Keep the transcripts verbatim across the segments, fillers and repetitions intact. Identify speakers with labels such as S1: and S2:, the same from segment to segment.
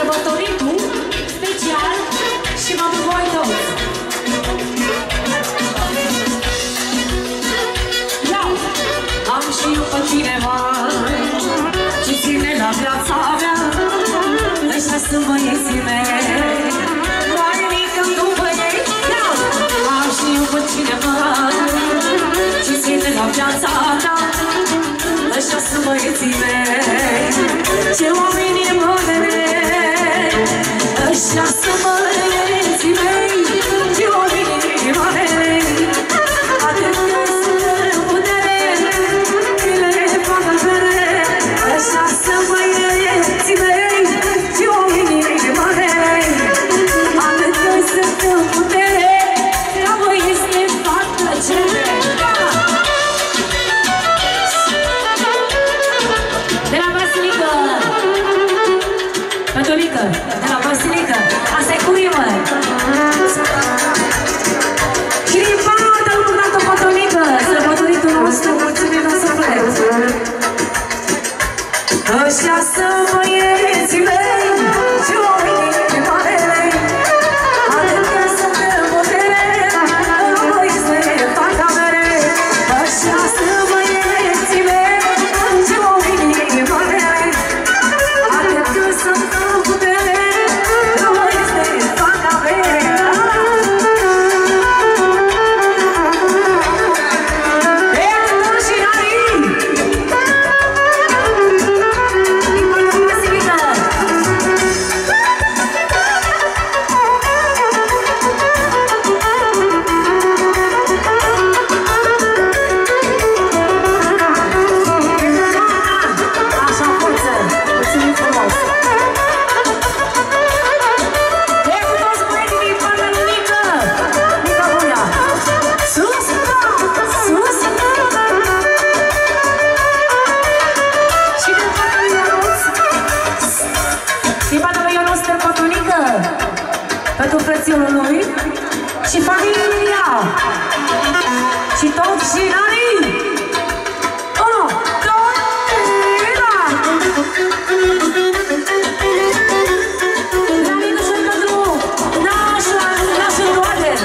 S1: sărbătoritul special și mă duc voi toți. Iau, am și eu pe cineva ce ține la viața mea. Ăștia sunt băieții mei, mai mică-mi după ei. Iau, am și eu pe cineva ce ține la viața mea. Ăștia sunt băieții mei, ce oameni modernei. Ăștia sunt băieții mei, ce oameni modernei. Atât că sunt putere, le fac apere. Ăștia sunt băieții mei, ce oameni modernei. Atât că sunt putere, la voi este fac plăcere. Patolică, de la Vasilică, asta-i cu rimă. Și din partea lui Nato Patolică, sărbătoritul nostru, mulțumim în suflet. Ăștia sunt băieții mei, și oamenii marele. Atât că sunt în putere, în voi se fac avere. Ăștia sunt băieții mei, și oamenii marele. Atât că sunt în putere, în voi se fac avere. Pentru frățiorul lui și familia și toți și nanii. Unu, doi, trei, da! La mine și pentru nașa, nașa Noader.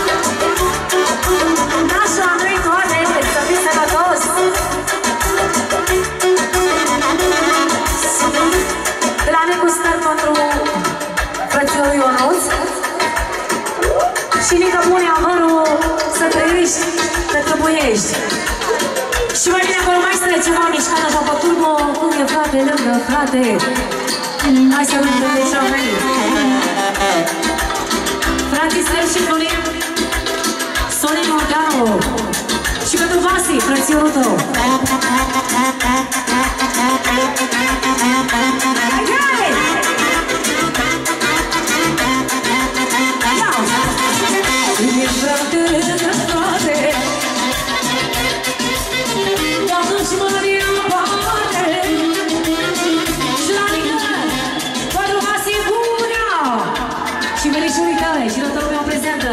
S1: Nașa lui Noader, să fii sănătos. De la negustări pentru frățiorul Ionuț. Și nică pune amărul să trăiești, să trebuiești. Și mai bine acolo mai strece ceva mișcat așa pe turbo. Cum e frate, lângă frate. Hai să rândă de ce-am venit. Frații Stel și Florin, Sorin Morgano. Și pentru Vasi, frățiorul tău. Hai! E frate de frate, dacă-și mări în parte. Și la mine, pentru Vasi Bunea și verișorii tale și toată lumea prezentă.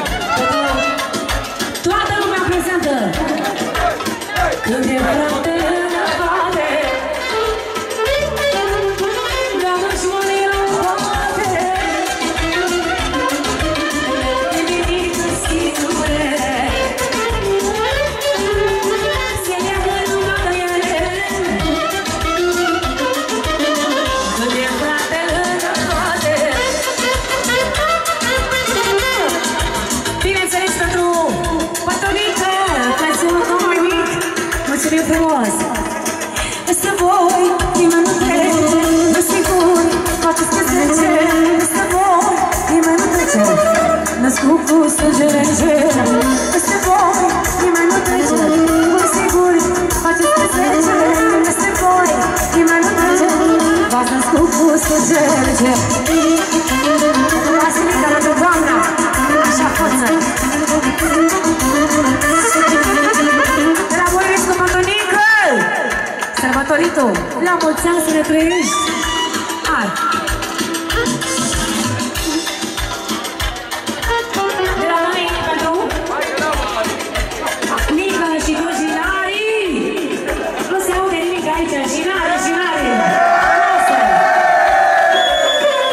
S1: Toată lumea prezentă. Când e frate de frate, dacă-și mări în parte. Mulțumim frumos! Este voi, nimeni nu trece, nu sigur, faceți pe zece. Este voi, nimeni nu trece, născut cu sânge rece. Este voi, nimeni nu trece, nu sigur, faceți pe zece. Este voi, nimeni nu trece, v-ați născut cu sânge rece. Vasilica, pentru doamna, așa forță! Sărbătoritul, la mulți ani să ne trăiești! Hai! De la noi pentru Nica și cu Ginarii! Nu se aude nimic aici, Ginarii, Ginarii!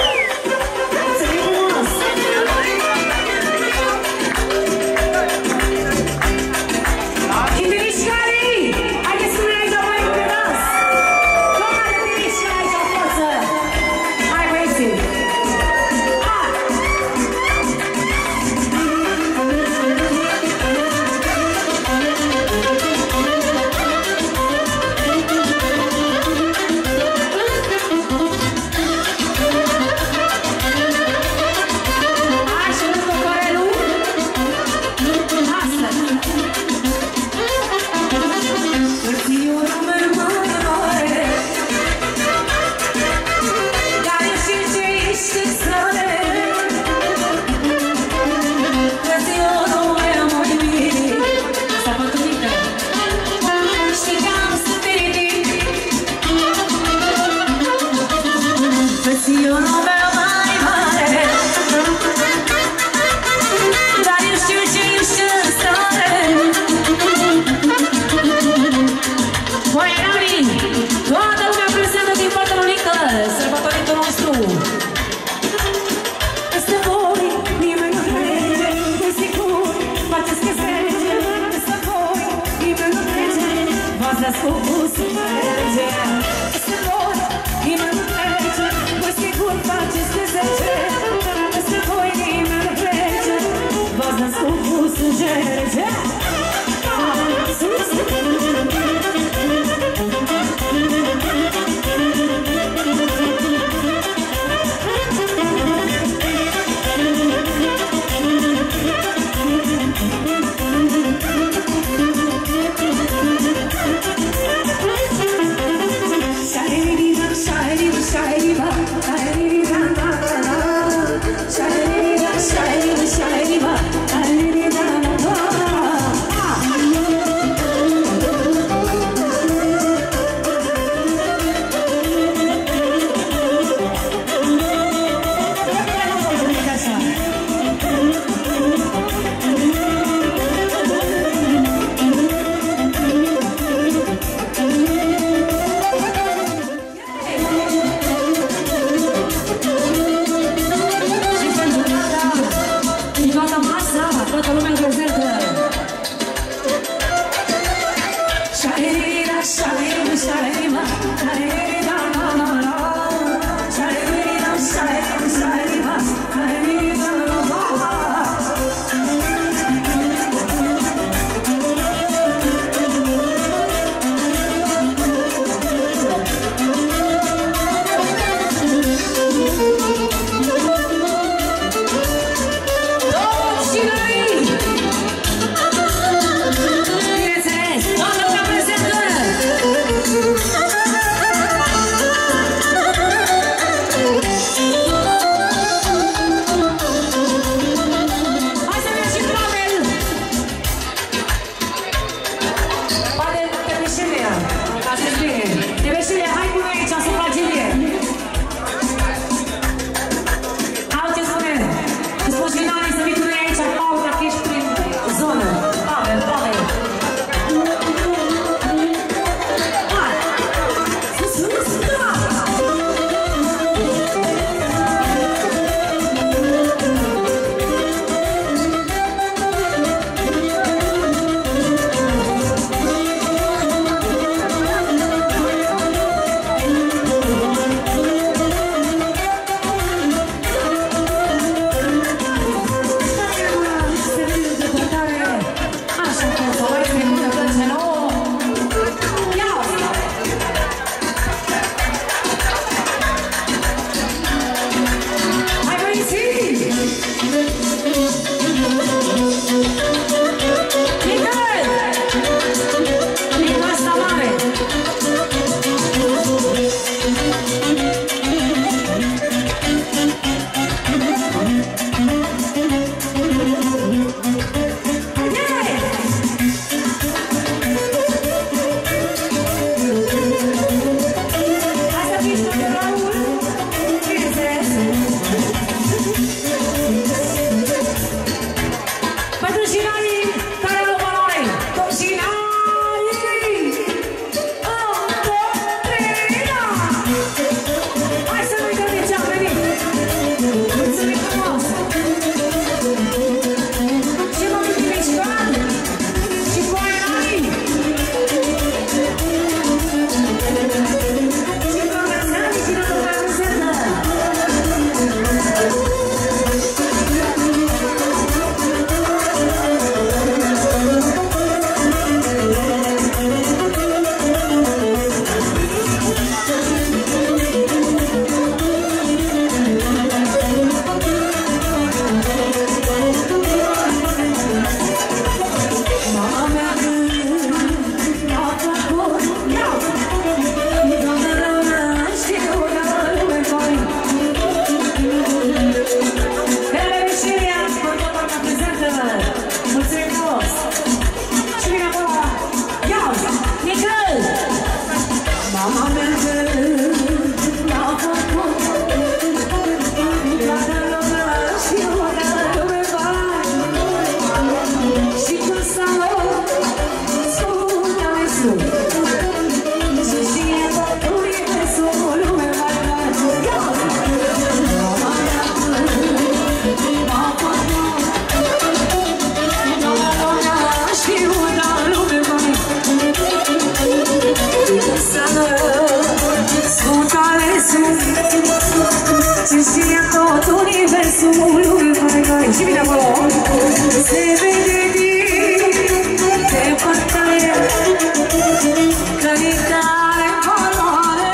S1: Și vine acolo. Se vede din depărtare că ni tare valoare.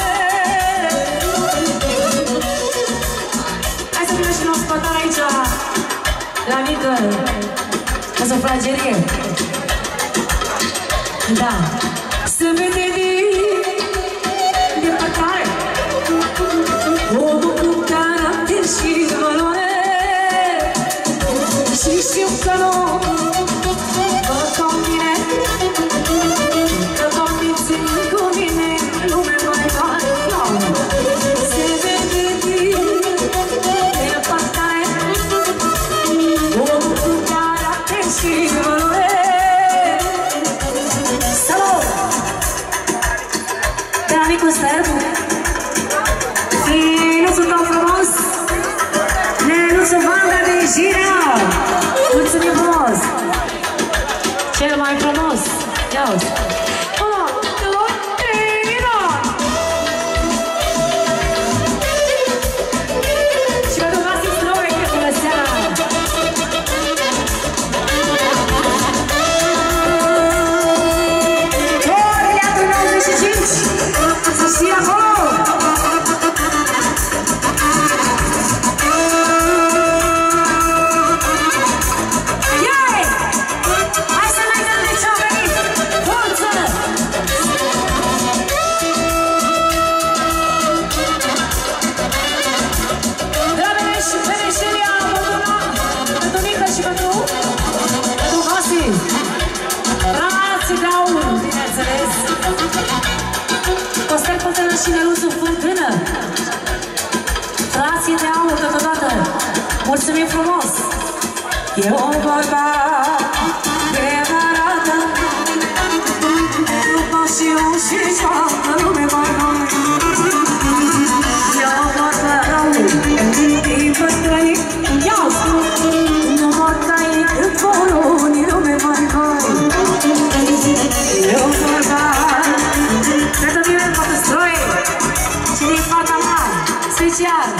S1: Hai să vină și noi spătare aici la mică o sufragerie. Da. Se vede din depărtare omul cu caracter și valoare. Și știu că nu vă convine, că convințin cu mine lume mai mare. Se vede din depărtare omul cu caracter și valoare. Salut! De la Nicu Stărbu, finuțul tău frumos, Neluțul Vanda de Jirea. Mulțumim frumos! Cel mai frumos! Ia-uzi! Unu, doi, trei, și vă ducați în strău, e bună seara! Torile nouăzeci și cinci! Să știi acolo! Și Neluțul Fântână, frații de aur totodată, mulțumim frumos! E o vorba de arată, după și un și joacă lume mai mare. E o vorba rău, din păstrăi, ia-ți! Nu mă tai cât volunii lume mai mare. E o vorba pentru mine în păstrăi, și din fata mea, special.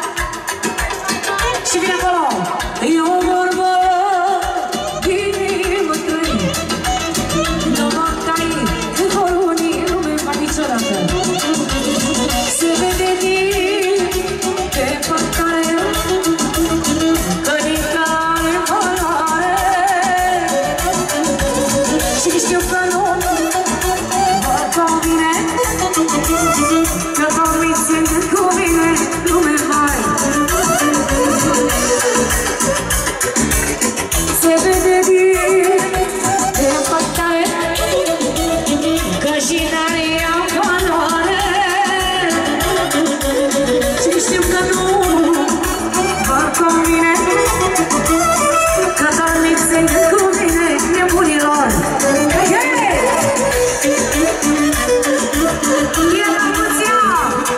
S1: Și vine acolo. E o vorbă din mătrâni, nu mă tai cât volunii lume mai niciodată. Se vede din depărtare că din care valoare. Și știu că nu vă convine, că convințin cu mine lume mai. Se vede din depărtare că și n-are ea valoare. Și știu că nu vă convine, că convințin cu mine nebunilor. Yeah! E la mulți ani!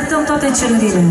S1: respectăm toate cererile.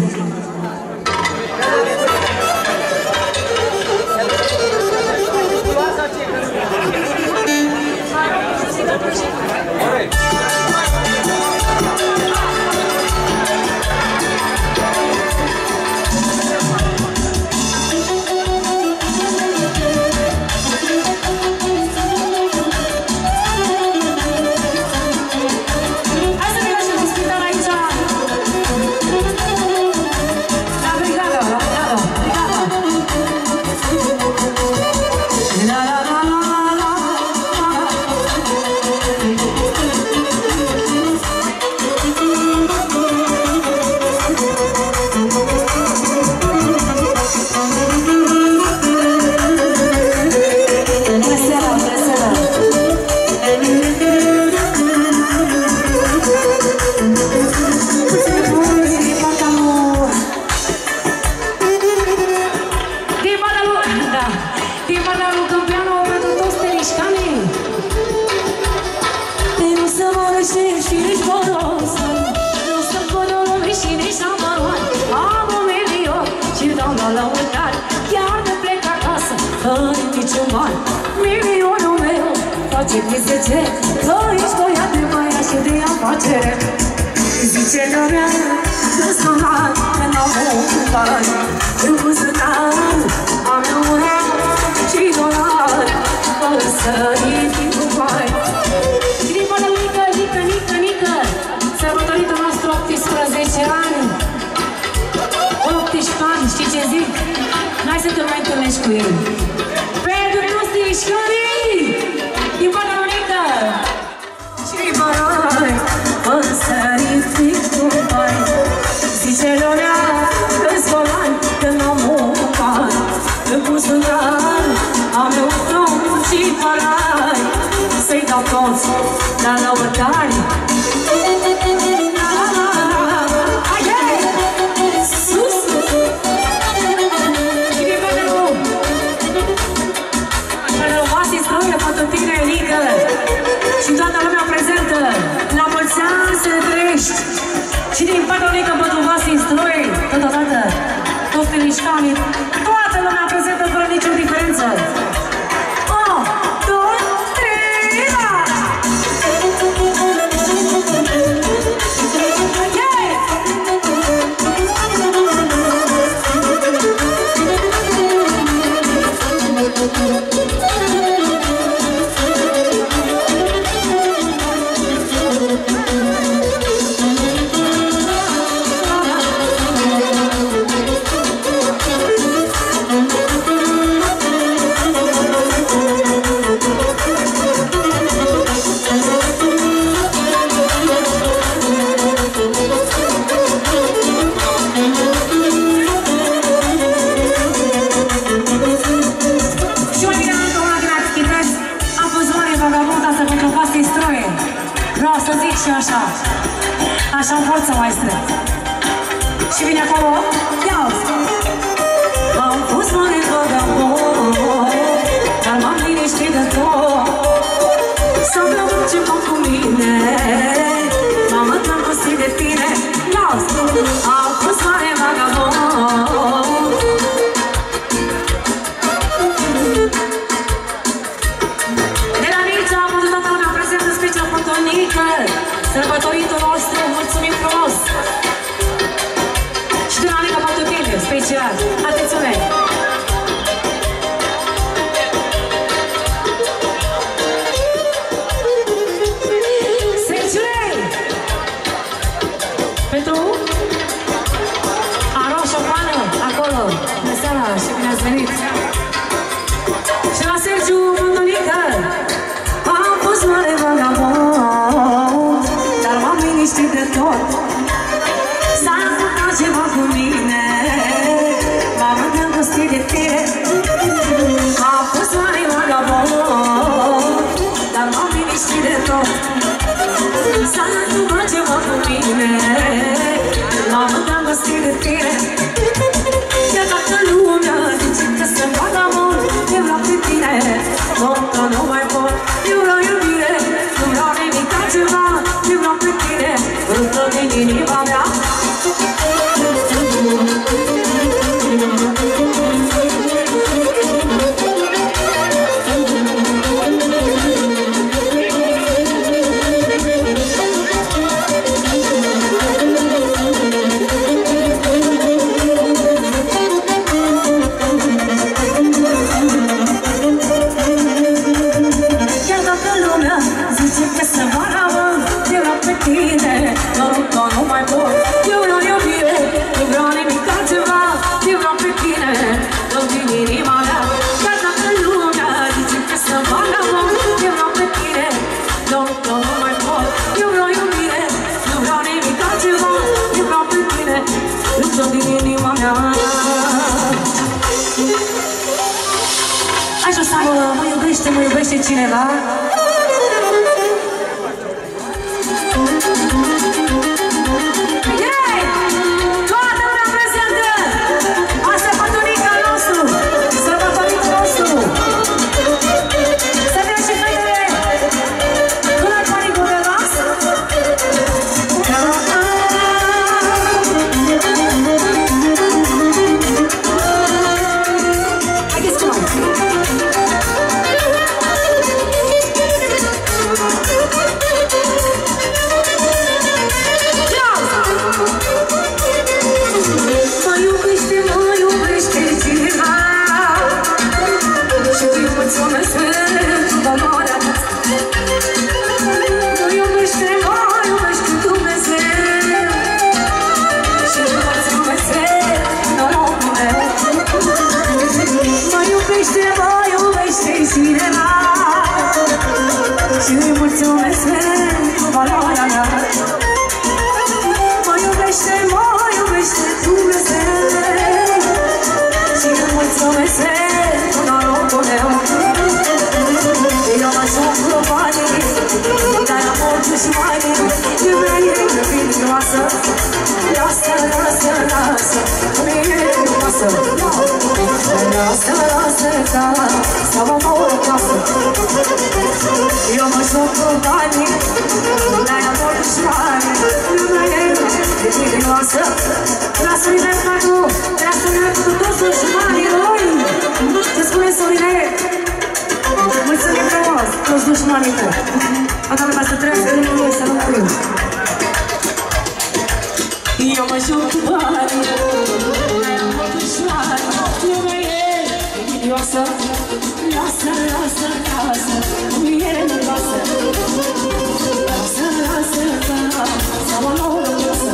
S1: Milionul meu face de zece, că ești băiat de băiat și de afacere. Zice lumea că sunat, că n-au ocupat, în buzunar am eurat și dolari, fără să-i fii cu bani. Gripada mică, mică, mică, mică, sărbătoritul nostru optsprezece ani. optsprezece ani, știi ce zic? Hai să te mai întâlnești cu el. Din Pădălunică și băroi, în sărit fix cu băi. Zice lumea că-s golani, că n-am ocupat, în buzunar am eu tron și parai, să-i dau toți la lăutari. Și toată lumea prezentă, la mulți ani să trăiești. Și din Pădălunică pentru Vasi Stroi, totodată, toți telișcanii, toată lumea prezentă fără nicio diferență. unu, doi, trei, la! Așa, așa în forță, maestre. Și vine acolo, ia-uzi. Am fost mare vagabond, dar m-am liniștit de tot. Să vreau ce fac cu mine, m-am îndrăgostit de tine. Ia-uzi. Am fost mare vagabond. De la Mircea, pentru toată lumea prezentă, special Pădălunică, sărbătoritul nostru, mulțumim frumos! Și de la Nica pentru tine, special! Atențiune! Sergiule! Pentru Aro Șopană, acolo, bună seara și bine ați venit! Și la Sergiu Pădălunică, am fost mare vagabond, dar m-am liniștit de tot. S-a întâmplat ceva cu mine, m-am îndrăgostit de tine. Am fost mare vagabond, dar m-am liniștit de tot. S-a întâmplat ceva cu mine, m-am îndrăgostit de tine. Iar toată lumea zice că sunt vagabond, eu vreau pe tine, tot nu mai pot. Eu vreau iubire, nu vreau nimic altceva, eu vreau pe tine, încă din inima mea. zice că să vara, mă, eu vreau pe tine, noroc că nu mai pot. Eu vreau iubire, nu vreau nimic altceva, eu vreau pe tine, dă-mi din inima mea. Dar dacă lumea zice că să vara, mă, eu vreau pe tine, noroc că nu mai pot. Eu vreau iubire, nu vreau nimic altceva, eu vreau pe tine, dă-mi din inima mea. Așa să mă, mă iubește, mă iubește cineva? Yay! Toată lumea prezentă! Asta e pătunica nostru! Sărbătoritul nostru! Să vedem și fetele! Nu ai panicul de las? Haideți cu noi! Mă iubește, mă iubește cineva și îi mulțumesc pentru valoarea ta. Mă iubește, mă iubește Dumnezeu și îi mulțumesc pentru norocul meu. Mă iubește, mă iubește cineva și îi mulțumesc pentru valoarea mea. Mă iubește, mă iubește Dumnezeu și îi mulțumesc pentru norocul meu. Eu mă suflu banii, dar amor dușmanii, iubeire invidioasă, lasă, lasă, lasă, iubire frumoasă. Lasă, lasă, ca să mă mor acasă. Eu mă suflu banii, dar amor dușmanii, iubeire invidioasă. Vreau să liber pentru, vreau să liber pentru toți dușmanii noi. Ce spune Sorine? Mulțumim frumos, toți dușmanii tăi. Asta lumea să trăiască în mine, să nu fiu. Eu mă joc cu banii, mă dușmani, iubire invidioasă. Lasă, lasă, lasă, iubire nu lasă. Lasă, lasă, să mă lor acasă.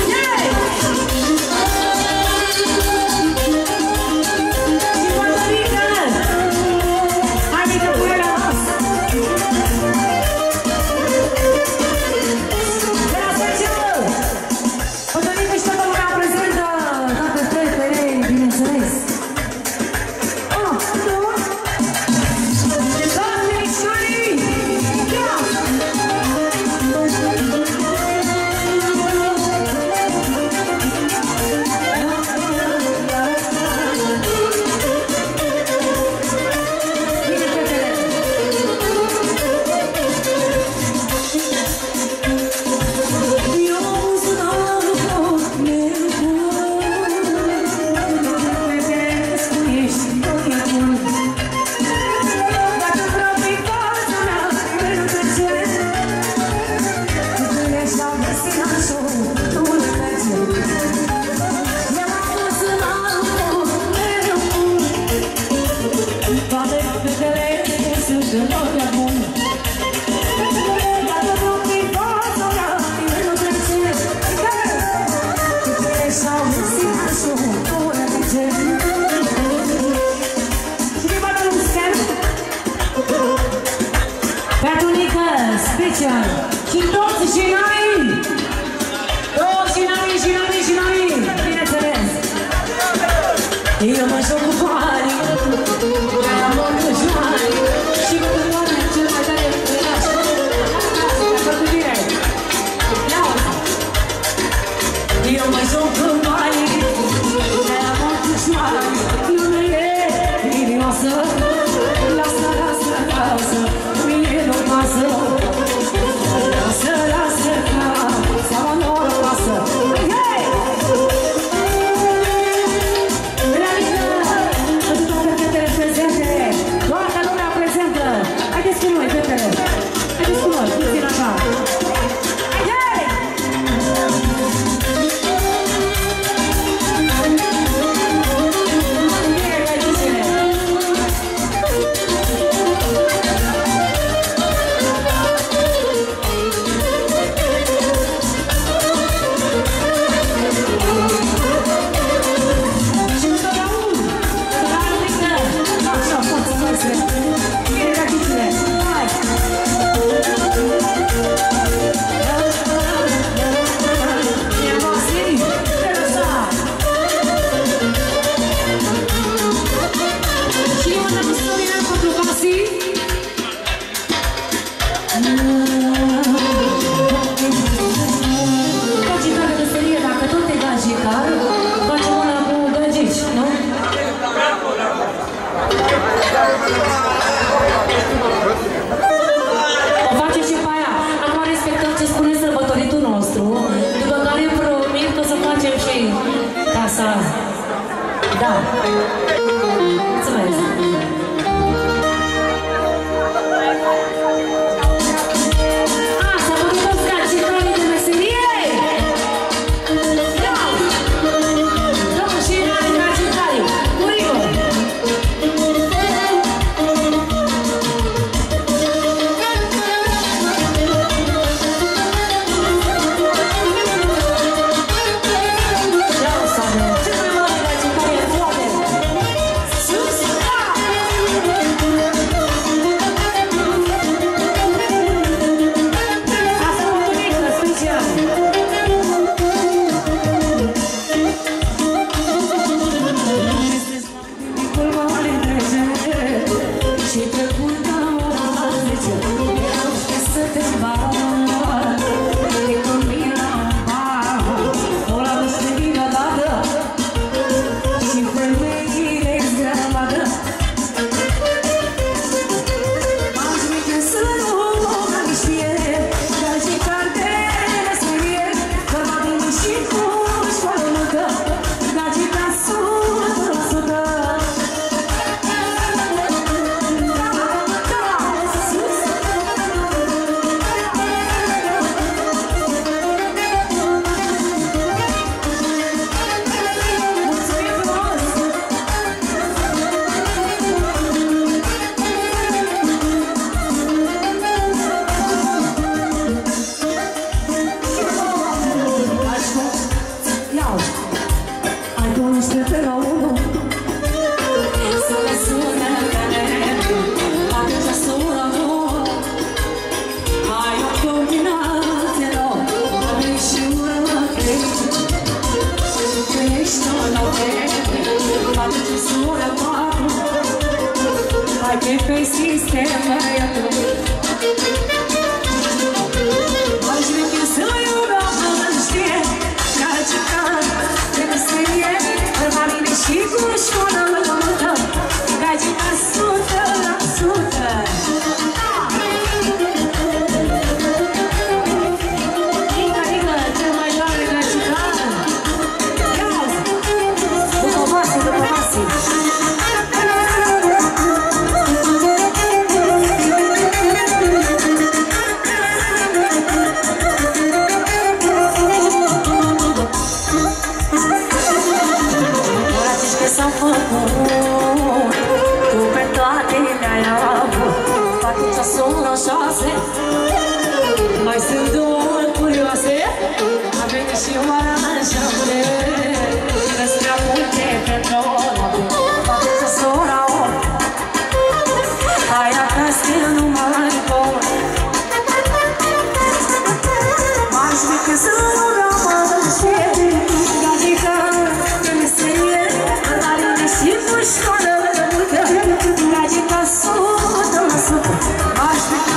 S1: Și toți și noi! Toți și noi, și noi, și noi! Bineînțeles! Eu mă joc cu banii, de-aia mă dușmani și cu doamne cel mai tare relaș. Asta cu tine! Eu mă joc cu banii, de-aia mă dușmani, iubire invidioasă. Lasă, lasă, lasă, mie nu pasă. Lasă, lasă, să mă nor acasă. Hei! Realită! Gagicară de serie, dacă tot e gagicar, facem una cu găgici, nu? O face și pe aia. Acum respectăm ce spune sărbătoritul nostru, după care promit că o să facem și casa. Da. Mulțumesc.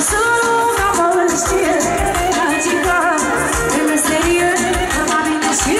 S2: She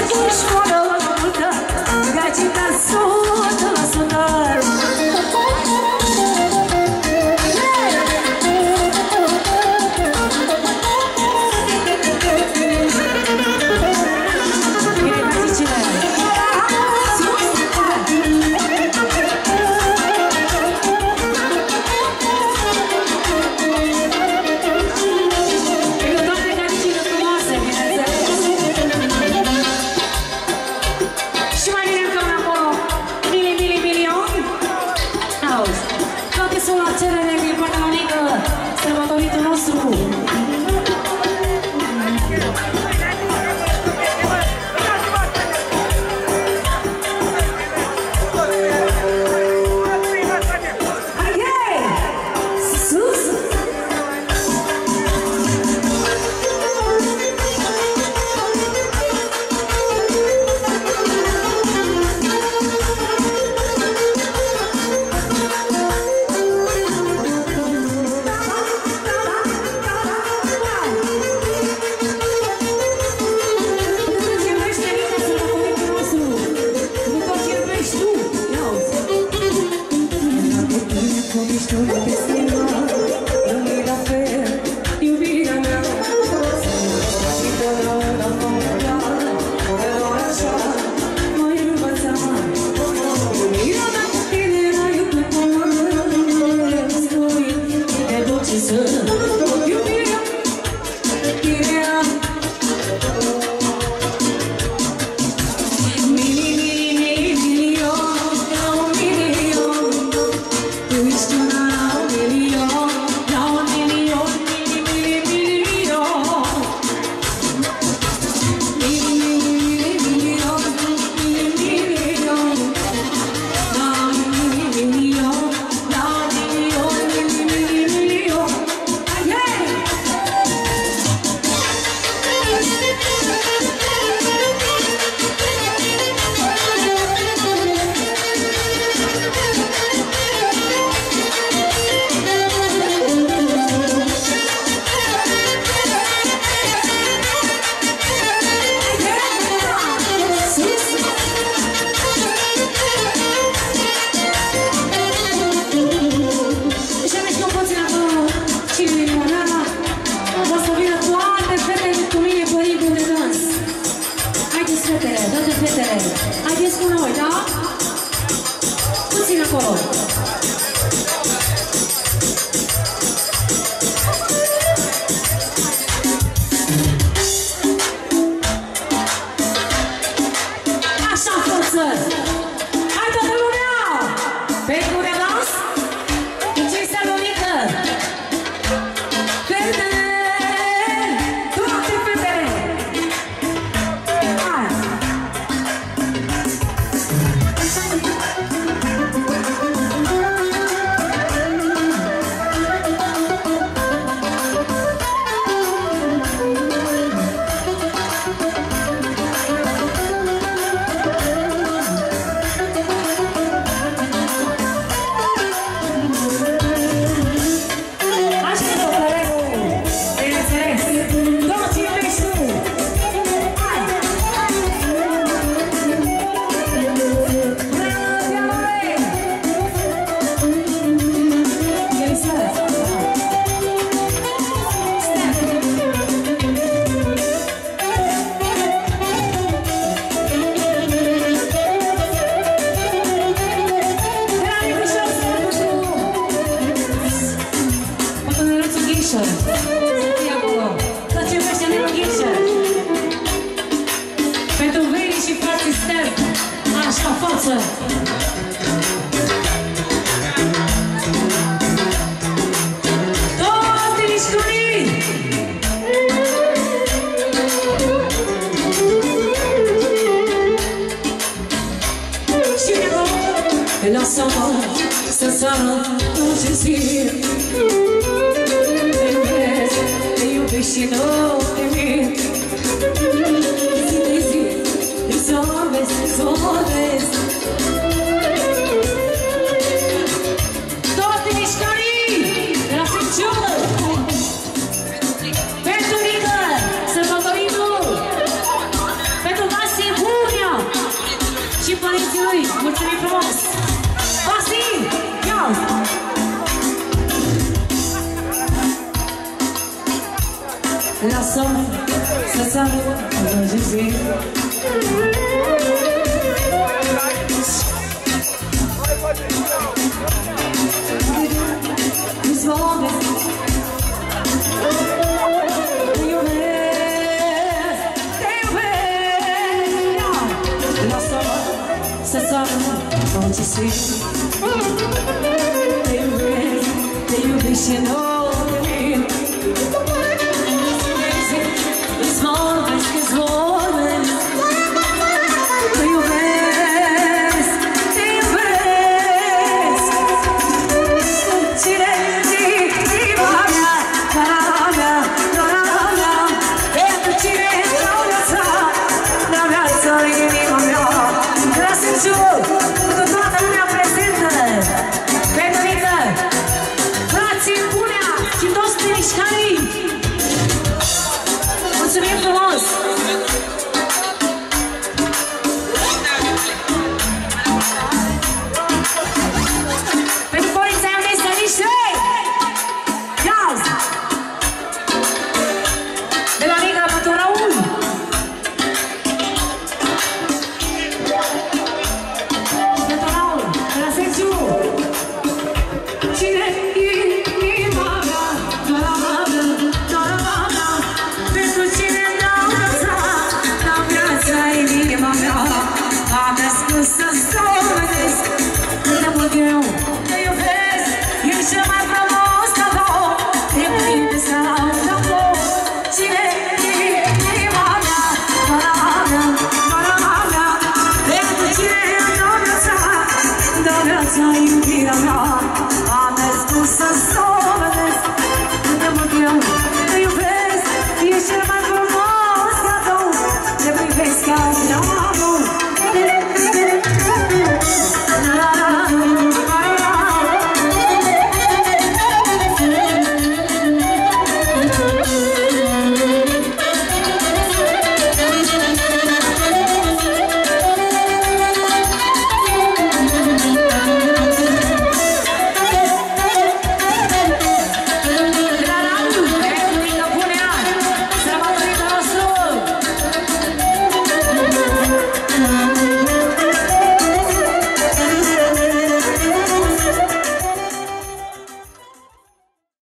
S1: sărut orice zi. Te iubesc, te iubesc și nu te mint. Zi de zi, îi sorbesc, sorbesc. Toate mișcării de la secțiune. Pentru Nică, sărbătorinul. Pentru Vasim Bunea și părinții lui. Mulțumim frumos! Vasim, ia-o! Lasă-mă să sărut orice zi. Îți vorbesc, te iubesc, te iubesc. Lasă-mă să sărut orice zi. Te iubesc, te iubesc și noi.